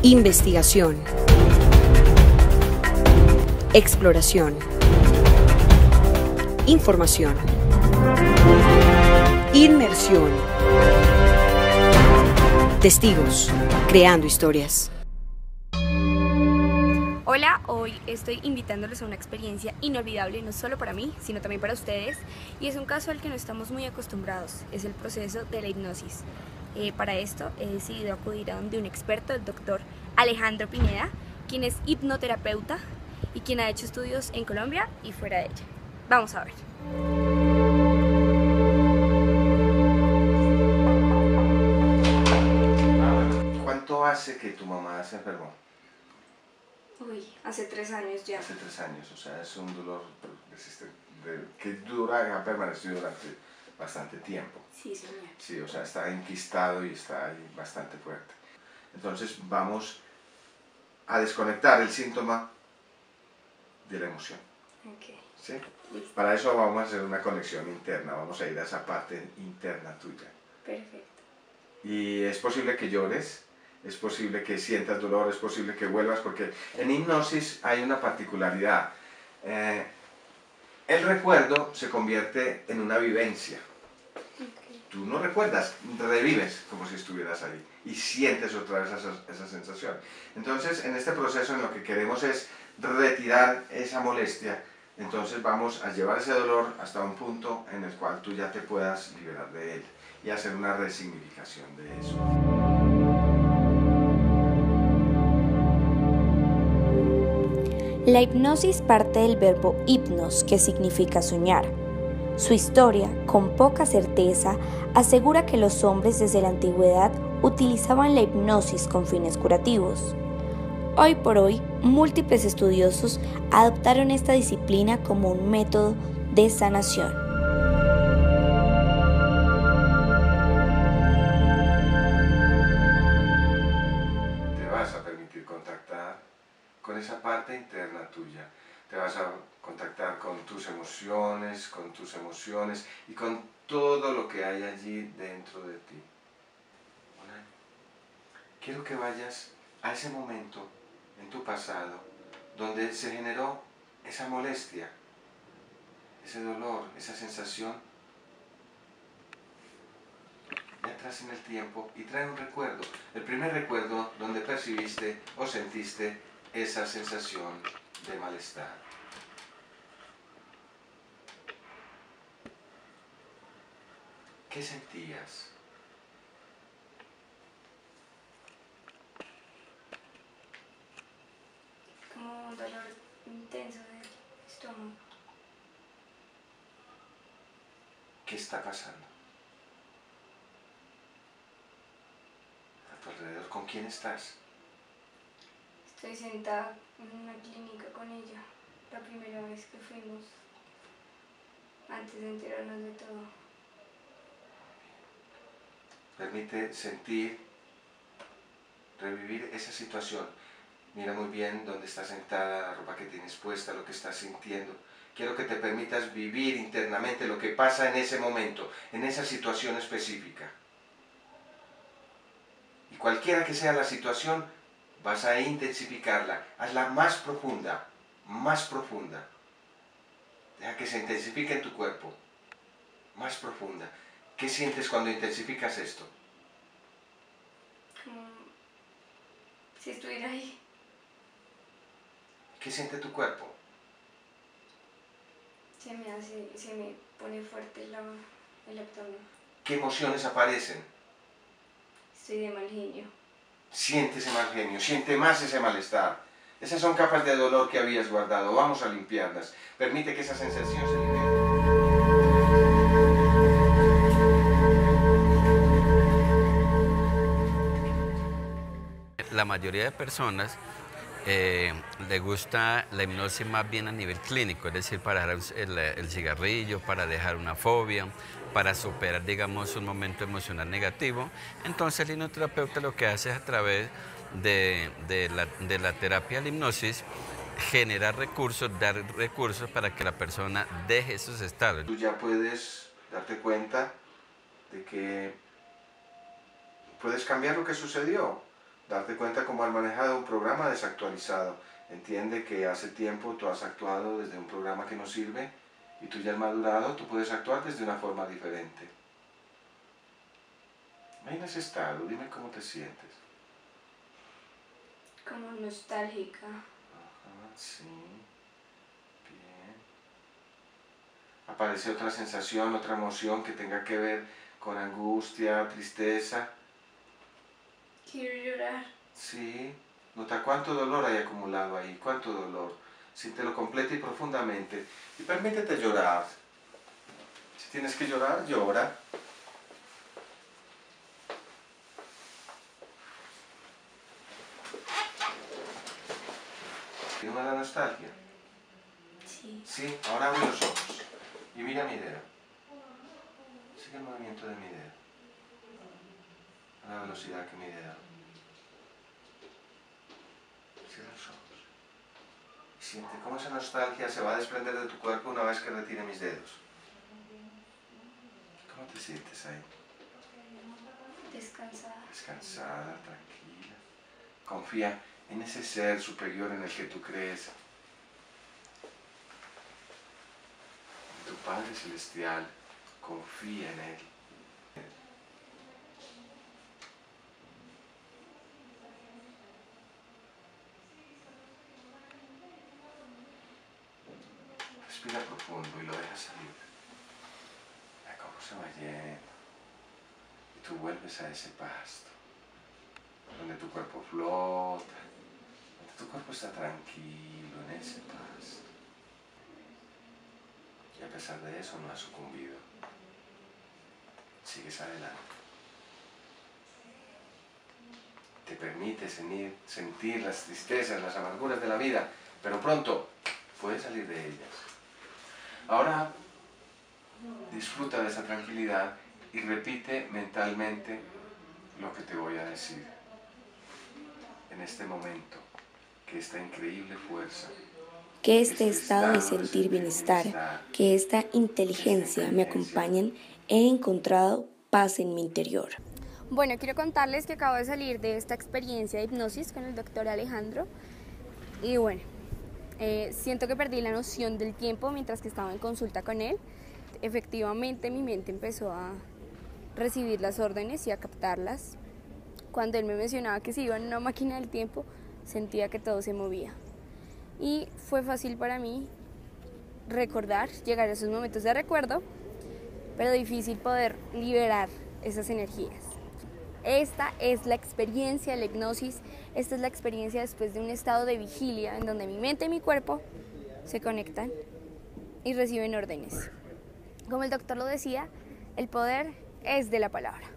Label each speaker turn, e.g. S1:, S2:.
S1: Investigación. Exploración. Información. Inmersión. Testigos, creando historias.
S2: Hola, hoy estoy invitándolos a una experiencia inolvidable, no solo para mí, sino también para ustedes, y es un caso al que no estamos muy acostumbrados, es el proceso de la hipnosis. Para esto he decidido acudir a donde un experto, el doctor Alejandro Pineda, quien es hipnoterapeuta y quien ha hecho estudios en Colombia y fuera de ella. Vamos a ver.
S3: ¿Cuánto hace que tu mamá se enfermó?
S2: Uy, hace 3 años ya.
S3: Hace 3 años, o sea, es un dolor que ha permanecido durante bastante tiempo.
S2: Sí, señor.
S3: Sí, o sea, está enquistado y está ahí bastante fuerte. Entonces vamos a desconectar el síntoma de la emoción.
S2: Okay.
S3: ¿Sí? Para eso vamos a hacer una conexión interna, vamos a ir a esa parte interna tuya.
S2: Perfecto.
S3: Y es posible que llores, es posible que sientas dolor, es posible que vuelvas, porque en hipnosis hay una particularidad. El recuerdo se convierte en una vivencia.
S2: Okay.
S3: Tú no recuerdas, revives como si estuvieras ahí y sientes otra vez esa sensación. Entonces, en este proceso en lo que queremos es retirar esa molestia. Entonces vamos a llevar ese dolor hasta un punto en el cual tú ya te puedas liberar de él y hacer una resignificación de eso.
S4: La hipnosis parte del verbo hipnos, que significa soñar. Su historia, con poca certeza, asegura que los hombres desde la antigüedad utilizaban la hipnosis con fines curativos. Hoy por hoy, múltiples estudiosos adoptaron esta disciplina como un método de sanación.
S3: Te vas a permitir contactar con esa parte interna tuya. Te vas a contactar con tus emociones y con todo lo que hay allí dentro de ti. Quiero que vayas a ese momento en tu pasado donde se generó esa molestia, ese dolor, esa sensación. Entras en el tiempo y trae un recuerdo, el primer recuerdo donde percibiste o sentiste esa sensación de malestar. ¿Qué sentías?
S2: Como un dolor intenso del estómago.
S3: ¿Qué está pasando? A tu alrededor, ¿con quién estás?
S2: Estoy sentada en una clínica con ella, la primera vez que fuimos, antes de enterarnos de todo.
S3: Permite sentir, revivir esa situación. Mira muy bien dónde estás sentada, la ropa que tienes puesta, lo que estás sintiendo. Quiero que te permitas vivir internamente lo que pasa en ese momento, en esa situación específica. Y cualquiera que sea la situación, vas a intensificarla. Hazla más profunda, más profunda. Deja que se intensifique en tu cuerpo, más profunda. ¿Qué sientes cuando intensificas esto?
S2: Como si estuviera ahí.
S3: ¿Qué siente tu cuerpo?
S2: Se me pone fuerte el abdomen.
S3: ¿Qué emociones aparecen?
S2: Estoy de mal genio.
S3: Siente ese mal genio, siente más ese malestar. Esas son capas de dolor que habías guardado. Vamos a limpiarlas. Permite que esa sensación se libere.
S5: La mayoría de personas le gusta la hipnosis más bien a nivel clínico, es decir, para dejar el cigarrillo, para dejar una fobia, para superar, digamos, un momento emocional negativo. Entonces el hipnoterapeuta lo que hace es a través de la terapia de la hipnosis generar recursos, dar recursos para que la persona deje esos estados.
S3: Tú ya puedes darte cuenta de que puedes cambiar lo que sucedió. Darte cuenta cómo has manejado un programa desactualizado. Entiende que hace tiempo tú has actuado desde un programa que no sirve y tú ya has madurado, tú puedes actuar desde una forma diferente. En ese estado, dime cómo te sientes.
S2: Como nostálgica.
S3: Ajá, sí. Bien. ¿Aparece otra sensación, otra emoción que tenga que ver con angustia, tristeza?
S2: Quiero llorar.
S3: Sí. Nota cuánto dolor hay acumulado ahí, cuánto dolor. Siéntelo completo y profundamente. Y permítete llorar. Si tienes que llorar, llora. ¿Tienes la nostalgia?
S2: Sí.
S3: Sí, ahora abre los ojos y mira mi dedo. Sigue el movimiento de mi dedo. A la velocidad que mi dedo. Cierra los ojos. Y siente cómo esa nostalgia se va a desprender de tu cuerpo una vez que retire mis dedos. ¿Cómo te sientes ahí?
S2: Descansada.
S3: Descansada, tranquila. Confía en ese ser superior en el que tú crees. En tu Padre Celestial. Confía en Él. Respira profundo y lo dejas salir. Ve cómo se va yendo. Y tú vuelves a ese pasto, donde tu cuerpo flota, donde tu cuerpo está tranquilo en ese pasto. Y a pesar de eso no has sucumbido. Sigues adelante. Te permite sentir las tristezas, las amarguras de la vida, pero pronto puedes salir de ellas. Ahora disfruta de esa tranquilidad y repite mentalmente lo que te voy a decir en este momento, que esta increíble fuerza,
S4: Que este estado de sentir bienestar, que esta inteligencia me acompañen, he encontrado paz en mi interior.
S2: Bueno, quiero contarles que acabo de salir de esta experiencia de hipnosis con el doctor Alejandro y bueno, siento que perdí la noción del tiempo mientras que estaba en consulta con él. Efectivamente mi mente empezó a recibir las órdenes y a captarlas. Cuando él me mencionaba que se iba en una máquina del tiempo, sentía que todo se movía. Y fue fácil para mí recordar, llegar a esos momentos de recuerdo, pero difícil poder liberar esas energías. Esta es la experiencia de la hipnosis, esta es la experiencia después de un estado de vigilia en donde mi mente y mi cuerpo se conectan y reciben órdenes. Como el doctor lo decía, el poder es de la palabra.